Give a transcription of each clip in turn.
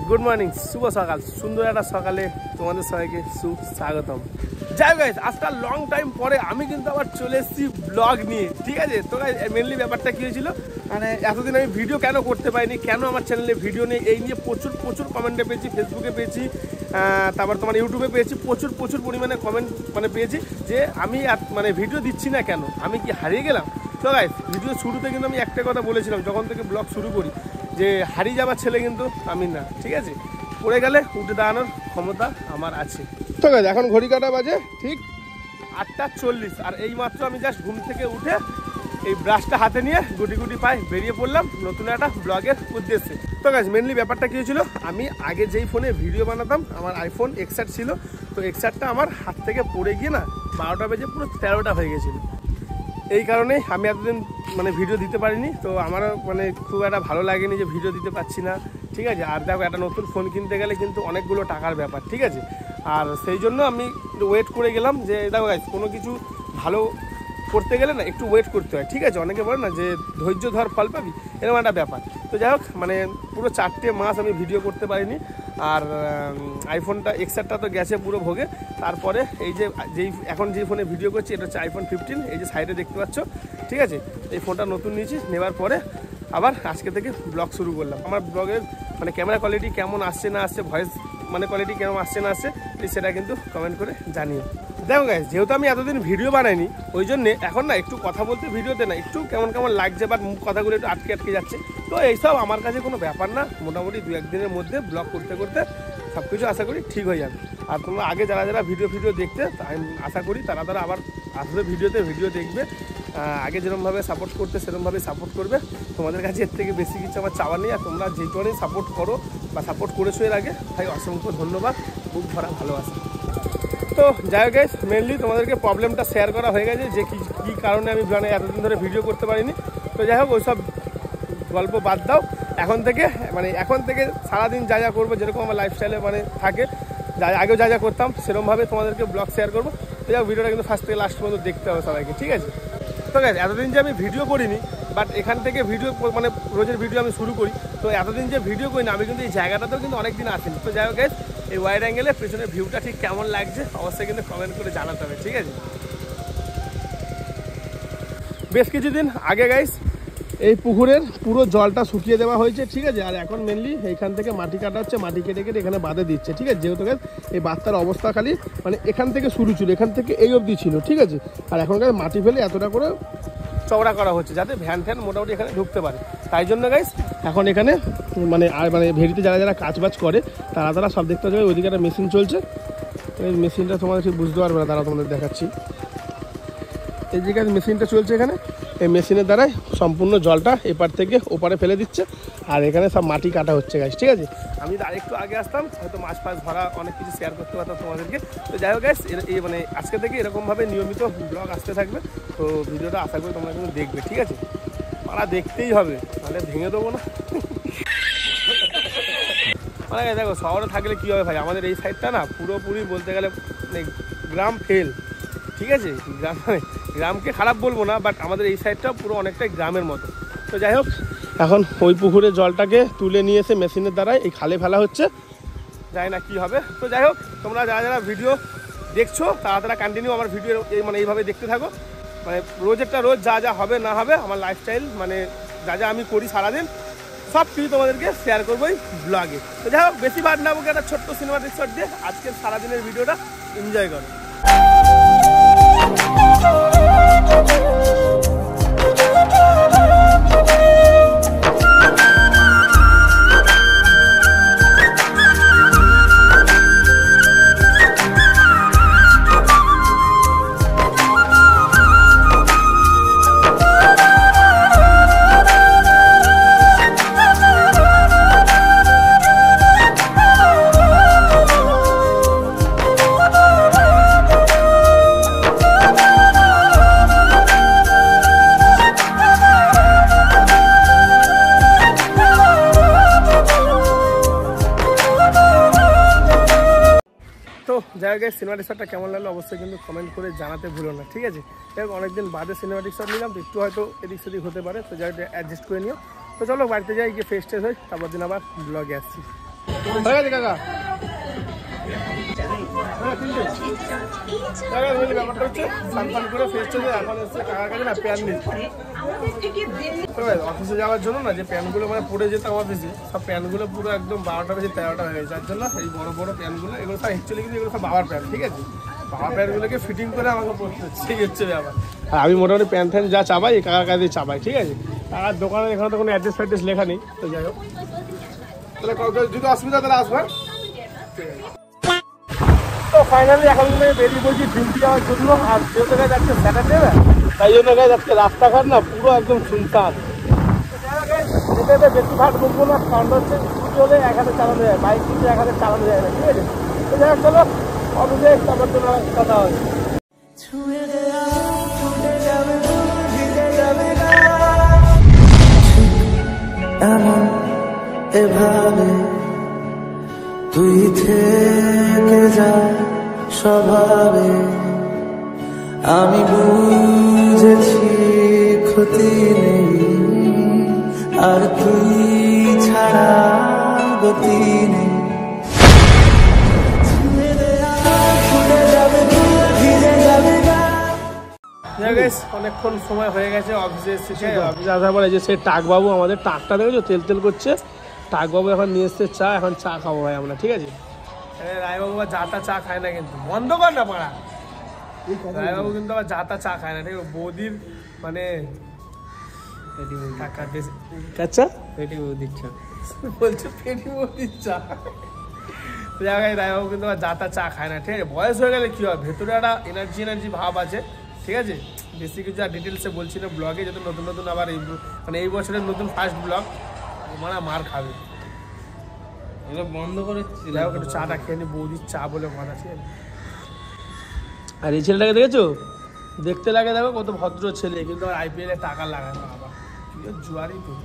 Good morning, শুভ সকাল। সুন্দর একটা সকালে তোমাদের সবাইকে সুস্বাগতম। যাই হোক গাইস, আজকাল লং টাইম পরে আমি কিন্তু আবার চলে এসেছি ব্লগ নিয়ে, ঠিক আছে। তো গাইস মেনলি ব্যাপারটা কী হয়েছিল, মানে এতদিন আমি ভিডিও কেন করতে পারিনি, কেন আমার চ্যানেলে ভিডিও নেই, এই নিয়ে প্রচুর কমেন্টে পেয়েছি, ফেসবুকে পেয়েছি, তারপর তোমার ইউটিউবে পেয়েছি, প্রচুর পরিমাণে কমেন্ট মানে পেয়েছি যে আমি মানে ভিডিও দিচ্ছি না কেন, আমি কি হারিয়ে গেলাম। তো গাইস ভিডিও শুরুতে কিন্তু আমি একটা কথা বলেছিলাম যখন থেকে ব্লগ শুরু করি, যে হারিয়ে যাওয়ার ছেলে কিন্তু আমি না, ঠিক আছে। পড়ে গেলে উঠে দাঁড়ানোর ক্ষমতা আমার আছে। তো গাইস এখন ঘড়ি কাটা বাজে ঠিক 8:40, আর এই মাত্র আমি জাস্ট ঘুম থেকে উঠে এই ব্রাশটা হাতে নিয়ে গুটি পায়ে বেরিয়ে পড়লাম নতুন একটা ব্লগের উদ্দেশ্যে। তো গাইস মেনলি ব্যাপারটা কী হয়েছিল, আমি আগে যেই ফোনে ভিডিও বানাতাম আমার আইফোন XR ছিল, তো XRটা আমার হাত থেকে পড়ে গিয়ে না 12টা বেজে পুরো 13টা হয়ে গেছিলো। এই কারণেই আমি এতদিন মানে ভিডিও দিতে পারিনি। তো আমারও মানে খুব একটা ভালো লাগেনি যে ভিডিও দিতে পারছি না, ঠিক আছে। আর দেখো একটা নতুন ফোন কিনতে গেলে কিন্তু অনেকগুলো টাকার ব্যাপার, ঠিক আছে। আর সেই জন্য আমি ওয়েট করে গেলাম যে দেখো গাইস কোনো কিছু ভালো করতে গেলে না একটু ওয়েট করতে হয়, ঠিক আছে। অনেকে বলে না যে ধৈর্য ধর ফল পাবি, এরকম একটা ব্যাপার। তো যাই হোক মানে পুরো 4টে মাস আমি ভিডিও করতে পারিনি। আর আইফোনটা XRটা তো গেছে পুরো ভোগে। তারপরে এই যে এখন যেই ফোনে ভিডিও করছি এটা হচ্ছে iPhone 15, এই যে সাইডে দেখতে পাচ্ছ, ঠিক আছে। এই ফোনটা নতুন নিয়েছি, নেওয়ার পরে আবার আজকে থেকে ব্লগ শুরু করলাম। আমার ব্লগের মানে ক্যামেরা কোয়ালিটি কেমন আসছে না আসছে, ভয়েস মানে কোয়ালিটি কেমন আসছে না আসছে, সেটা কিন্তু কমেন্ট করে জানিও। দেখো গাইস যেহেতু আমি এতদিন ভিডিও বানাইনি, ওই জন্যে এখন না একটু কথা বলতে ভিডিওতে না একটু কেমন লাগছে, বা কথাগুলো একটু আটকে যাচ্ছে। তো এইসব আমার কাছে কোনো ব্যাপার না, মোটামুটি 2-1 দিনের মধ্যে ব্লগ করতে সব কিছু আশা করি ঠিক হয়ে যাবে। আর তোমরা আগে যারা ভিডিও দেখতে, আমি আশা করি তারা আবার আসলে ভিডিও দেখবে। আগে যেরকমভাবে সাপোর্ট করতে সেরকমভাবে সাপোর্ট করবে। তোমাদের কাছে এর থেকে বেশি কিছু আমার চাওয়া নেই। আর তোমরা যেটুকুনি সাপোর্ট করো বা সাপোর্ট করেছো এর আগে, ভাই অসংখ্য ধন্যবাদ, খুব ভরা ভালোবাসা। তো যাই হোক গাইস মেনলি তোমাদেরকে প্রবলেমটা শেয়ার করা হয়ে গেছে যে কী কারণে আমি মানে এতদিন ধরে ভিডিও করতে পারিনি। তো যাই হোক ওইসব গল্প বাদ দাও, এখন থেকে সারাদিন যা করবো, যেরকম আমার লাইফস্টাইলে মানে থাকে, আগেও যা করতাম সেরকমভাবে তোমাদেরকে ব্লগ শেয়ার করবো। তো যাই হোক ভিডিওটা কিন্তু ফার্স্ট থেকে লাস্ট পর্যন্ত দেখতে হবে সবাইকে, ঠিক আছে। তো গাইস এতদিন যে আমি ভিডিও করিনি, বাট এখান থেকে ভিডিও মানে রোজের ভিডিও আমি শুরু করি। তো এতদিন যে ভিডিও করি না, আমি কিন্তু এই জায়গাটাতেও কিন্তু অনেক দিন আসিনি। তো যাই হোক গাইস এই ওয়াইড অ্যাঙ্গেলে পেছনের ভিউটা ঠিক কেমন লাগছে অবশ্যই কিন্তু কমেন্ট করে জানাতে হবে, ঠিক আছে। বেশ কিছুদিন আগে গাইস এই পুকুরের পুরো জলটা শুকিয়ে দেওয়া হয়েছে, ঠিক আছে। আর এখন মেনলি এইখান থেকে মাটি কাটা হচ্ছে, মাটি কেটে এখানে বাঁধে দিচ্ছে, ঠিক আছে। যেহেতু গাইস এই বাঁধটার অবস্থা খালি মানে এখান থেকে শুরু ছিল, এখান থেকে এই অবধি ছিল, ঠিক আছে। আর এখন গাইস মাটি ফেলে এতটা করে চওড়া করা হচ্ছে যাতে ভ্যান মোটামুটি এখানে ঢুকতে পারে। তাই জন্য গাইস এখন এখানে মানে ভেড়িতে যারা কাজবাজ করে তারা সব দেখতে যাবে। ওইদিকে একটা মেশিন চলছে, এই মেশিনটা তোমাদের ঠিক বুঝতে পারবে না, তারা তোমাদের দেখাচ্ছি। এই যে মেশিনটা চলছে এখানে, এই মেশিনের দ্বারাই সম্পূর্ণ জলটা এপার থেকে ওপারে ফেলে দিচ্ছে। আর এখানে সব মাটি কাটা হচ্ছে গাইস, ঠিক আছে। আমি আরেকটু আগে আসতাম হয়তো মাছ ধরা অনেক কিছু শেয়ার করতে পারতাম তোমাদেরকে। তো যাই হোক গাইস এই মানে আজকে থেকে এরকমভাবে নিয়মিত ব্লগ আসতে থাকবে। তো ভিডিওটা আশা করি তোমরা কিন্তু দেখবে, ঠিক আছে। পাড়া দেখতেই হবে, তাহলে ভেঙে দেবো না। মানে দেখো শহরে থাকলে কী হবে ভাই, আমাদের এই সাইডটা না পুরোপুরি বলতে গেলে মানে গ্রাম ফেল, ঠিক আছে। গ্রামকে খারাপ বলবো না, বাট আমাদের এই সাইডটা পুরো অনেকটাই গ্রামের মতো। তো যাই হোক এখন ওই পুকুরের জলটাকে তুলে নিয়ে এসে মেশিনের দ্বারাই এই খালে ফেলা হচ্ছে, জানি না কী হবে। তো যাই হোক তোমরা যারা ভিডিও দেখছো তারা কন্টিনিউ আমার ভিডিও মানে এইভাবে দেখতে থাকো। মানে রোজেরটা রোজ যা হবে না হবে আমার লাইফস্টাইল মানে যা আমি করি সারাদিন সব কিছু তোমাদেরকে শেয়ার করবোই ব্লগে। তো যাই হোক বেশি বার না বলতে একটা ছোট্ট সিনেমাটিক শট দিয়ে আজকের সারাদিনের ভিডিওটা এনজয় করো। যাই হোক সিনেমাটিক শটটা কেমন লাগলো অবশ্যই কিন্তু কমেন্ট করে জানাতে ভুলো না, ঠিক আছে। অনেকদিন বাদে সিনেমাটিক শট নিলাম, তো একটু হয়তো এদিক সেদিক হতে পারে, তো যাই অ্যাডজাস্ট করে নিও। তো চলো বাড়িতে যাই, গিয়ে ফ্রেশ ট্রেশ হই, তারপর দিন আবার ব্লগে আসছি। হয়ে গেছে কাকা। ব্যাপারটা হচ্ছে সানফান করে ফ্রেশ চলে এখন এসছে কাকার কাছে না প্যান নেই অফিসে যাওয়ার জন্য না, যে প্যানগুলো মানে পড়ে যেতাম অফিসে, সব প্যানগুলো পুরো একদম 12টা বেশি 13টা হয়ে গেছে। যার জন্য এই বড় বড় প্যানগুলো এগুলো সব অ্যাকচুয়ালি কিন্তু এগুলো সব বাবার প্যান, ঠিক আছে? বাবার প্যানগুলোকে ফিটিং করে আমাকে পড়তে হচ্ছে, সেই হচ্ছে ব্যাপার। আর আমি মোটামুটি প্যান ফ্যান যা চাপাই এই কাকার কাছে চাপাই, ঠিক আছে? কাকার দোকানে এখানে তো কোনো অ্যাড্রেস ফ্যাড্রেস লেখা নেই, তো যাই হোক তাহলে যদি অসুবিধা তাহলে আসবেন। তো ফাইনালি এখন বেরিয়ে পড়ছি ডিউটি যাওয়ার জন্য। আর যেহেতু গাছ আজকে স্যাটারডে না, তাই জন্য গাছ আজকে রাস্তাঘাট না পুরো একদম শুনশান। বেশি ভাট বলবো না, কারণ হচ্ছে স্কুটি হলে এক হাতে চালানো যায়, বাইক কিন্তু এক হাতে চালানো যায় না, ঠিক আছে? তো যাই হোক চলো অফিসে আমার জন্য কথা হয়। এভাবে তুই থেকে যা স্বভাবে, আমি বুঝেছি ক্ষতি নেই আর তুই ছাড়া গতি নেই। অনেকক্ষণ সময় হয়ে গেছে অফিসে এসেছে। অফিসে আসার পরে যে সে টাকবাবু আমাদের টাকটা দেখেছো তেল তেল করছে, টাকবাবু এখন নিয়ে এসছে চা, এখন চা খাবো ভাই আমরা, ঠিক আছে? রায়বাবু আবার যাতা চা খায় না, কিন্তু বন্ধ কর না পাড়া। রায়বাবু কিন্তু আবার যাতা চা খায় না, ঠিক আছে? বৌদির মানে বলছে পেটি বৌদির চা। রায়বাবু কিন্তু আবার যাতা চা খায় না, ঠিক আছে? বয়স হয়ে গেলে কি হয়, ভেতরে একটা এনার্জি ভাব আছে, ঠিক আছে? বেশি কিছু আর ডিটেলসে বলছি না, ব্লগে যত নতুন নতুন আবার এই মানে এই বছরের নতুন ফার্স্ট ব্লগ, মানে মার খাবে বন্ধ করে একটু চাটা খেয়ে নি, বৌদির চা বলে কথা, ঠিক আছে? আর এই ছেলেটাকে দেখেছো, দেখতে লাগে দেখো কত ভদ্র ছেলে, কিন্তু আর IPL এ টাকা লাগায় না, বাবা জুয়ারি তো।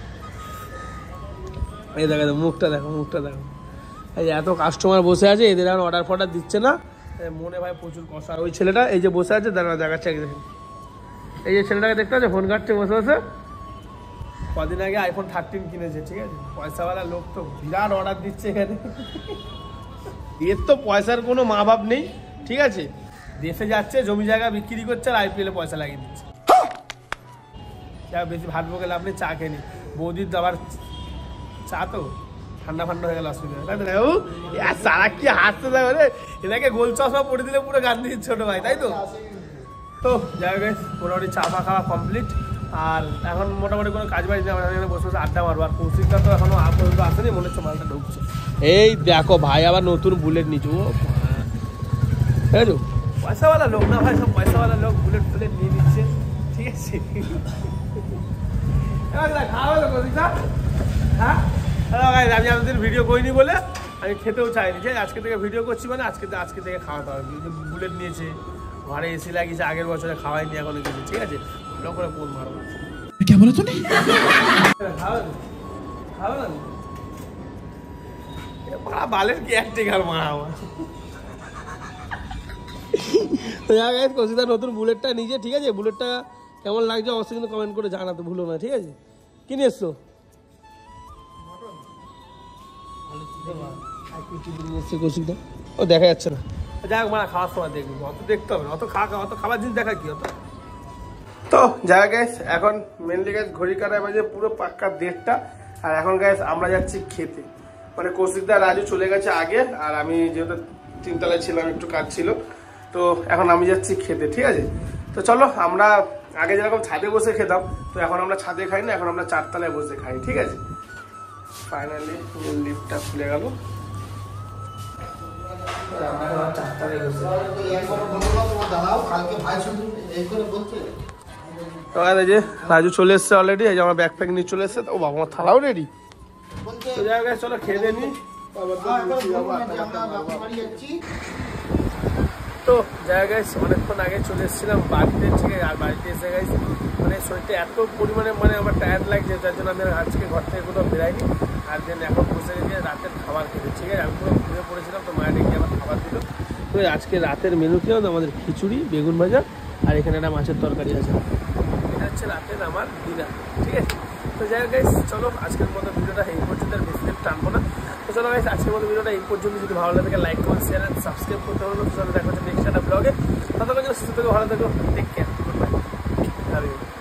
এই দেখো মুখটা দেখো, মুখটা দেখো। এই এত কাস্টমার বসে আছে, এদের এখন অর্ডার ফর্ডার দিচ্ছে না, মনে ভাই প্রচুর কষ্ট। আর ওই ছেলেটা এই যে বসে আছে দেখাচ্ছে, এই যে ছেলেটাকে দেখতে আছে ফোন কাটছে বসে বসে, কদিন আগে iPhone 13 কিনেছে, ঠিক আছে? পয়সাওয়ালা লোক তো বিরাট অর্ডার দিচ্ছে এখানে। এর তো পয়সার কোনো মা বাপ নেই, ঠিক আছে? দেশে যাচ্ছে, জমি জায়গা বিক্রি করছে, আর IPL এ পয়সা লাগিয়ে দিচ্ছে। বেশি ভাট বকে লাভ নেই, চা খেয়ে নি। বৌদির আবার চা তো ঠান্ডা ফান্ডা হয়ে গেল, অসুবিধা সারা কি হাসতে যাবে রে, এনাকে গোল চশমা পড়ে দিলে পুরো গান্ধী ছোট ভাই, তাই তো? তো যাই হোক মোটামুটি চা ফা খাওয়া কমপ্লিট। আর এখন মোটামুটি কোনো কাজ বাজ নেই, আমরা এখানে বসে বসে আড্ডা মারবো। আর কৌশিকটা তো এখনো পর্যন্ত আসেনি, মনে হচ্ছে মালটা ঢুকছে। এই দেখো ভাই আবার নতুন বুলেট নিচু, ঠিক আছে? পয়সাওয়ালা লোক না ভাই, সব পয়সাওয়ালা লোক বুলেট ফুলেট নিয়ে নিচ্ছে, ঠিক আছে? খাওয়া হলো কৌশিকটা? হ্যাঁ আমি আমাদের ভিডিও করিনি বলে আমি খেতেও চাইনি, যে আজকে থেকে ভিডিও করছি, মানে আজকে থেকে খাওয়াতে হবে। বুলেট নিয়েছে, ঘরে এসি লাগিয়েছে, আগের বছরে খাওয়াইনি এখনো কিছু, ঠিক আছে? ভালো করে ফোন মারবো। কে বলো তুমি বালের কি একটিকার মারা আমার। কৌশিকদা নতুন বুলেটটা নিজে, ঠিক আছে? বুলেটটা কেমন লাগছে অবশ্যই কিন্তু কমেন্ট করে জানাতে ভুলো না, ঠিক আছে? কি নিয়ে এসছো? কৌশিকদা ও দেখা যাচ্ছে না, যাই হোক মারা খাওয়ার সময় দেখবো, অত দেখতে হবে না, অত খাবার জিনিস দেখা কি হতো। তো যাই গাইস এখন মেনলি গাইস ঘড়ি কাটায় বাজে পুরো পাক্কা 1:30, আর এখন গাইস আমরা যাচ্ছি খেতে। মানে কৌশিকদা রাজু চলে গেছে আগে, আর আমি যেহেতু 3 তলায় ছিলাম, একটু কাজ ছিল, তো এখন আমি যাচ্ছি খেতে, ঠিক আছে? তো চলো, আমরা আগে যেরকম ছাদে বসে খেতাম, তো এখন আমরা ছাদে খাই না, এখন আমরা 4 তলায় বসে খাই, ঠিক আছে? ফাইনালি লিফটটা খুলে গেল, যে রাজু চলে এসছে অলরেডি, এই যে আমার ব্যাগ প্যাক নিয়ে চলে এসছে। ও বাবা আমার থালাও রেডি। তো যাই হোক চলো খেয়ে নি। তো যাই গাইস অনেকক্ষণ আগে চলে এসেছিলাম বাড়িতে, ঠিক আছে? আর বাড়িতে এসে গাইস মানে শরীরটা এত পরিমাণে মানে আমার টায়ার্ড লাগছে, যার জন্য আমি আজকে ঘর থেকে কোথাও বেরাইনি। আর দেন এখন বসে গেছে রাতের খাবার খেতে, ঠিক আছে? আমি পুরো ঘুরে পড়েছিলাম, তো মায়ের গিয়ে আমার খাবার দিল। তো আজকে রাতের মেনু কি হবে, আমাদের খিচুড়ি, বেগুন ভাজা, আর এখানে একটা মাছের তরকারি আছে। এটা হচ্ছে রাতের আমার ডিনার, ঠিক আছে? তো যাই হোক গাইস চলো আজকের মতো ভিডিওটা এই পর্যন্ত, আর বেশি টানবো না। তো চলো গাইস, আজকের মতো ভিডিওটা এই পর্যন্ত। যদি ভালো লাগে like comment share and subscribe করতে হলো। তো চলো দেখা হচ্ছে নেক্সট একটা ব্লগে। ততক্ষণ সুস্থ থেকো, ভালো থেকো, টেক কেয়ার, গুড বাই।